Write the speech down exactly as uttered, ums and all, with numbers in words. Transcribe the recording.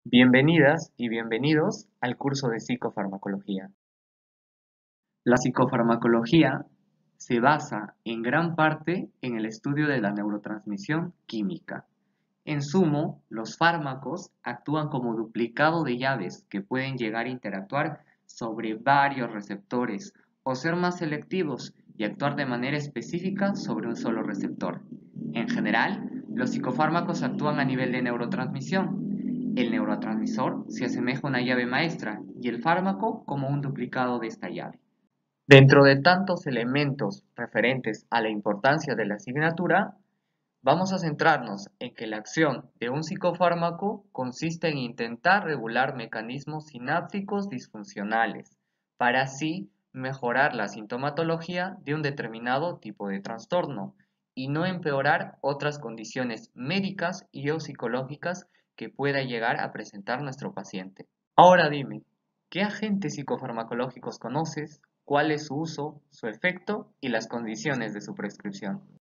Bienvenidas y bienvenidos al curso de psicofarmacología. La psicofarmacología se basa en gran parte en el estudio de la neurotransmisión química. En sumo, los fármacos actúan como duplicado de llaves que pueden llegar a interactuar sobre varios receptores o ser más selectivos y actuar de manera específica sobre un solo receptor. En general, los psicofármacos actúan a nivel de neurotransmisión. El neurotransmisor se asemeja a una llave maestra y el fármaco como un duplicado de esta llave. Dentro de tantos elementos referentes a la importancia de la asignatura, vamos a centrarnos en que la acción de un psicofármaco consiste en intentar regular mecanismos sinápticos disfuncionales para así mejorar la sintomatología de un determinado tipo de trastorno y no empeorar otras condiciones médicas y o psicológicas que pueda llegar a presentar nuestro paciente. Ahora dime, ¿qué agentes psicofarmacológicos conoces? ¿Cuál es su uso, su efecto y las condiciones de su prescripción?